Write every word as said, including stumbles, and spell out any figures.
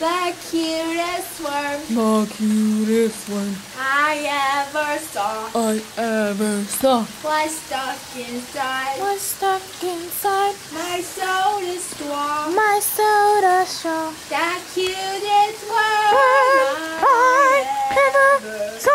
The cutest worm. The cutest worm I ever saw. I ever saw. Was stuck inside. Was stuck inside My soda straw. my soda straw. The cutest worm I I ever ever saw.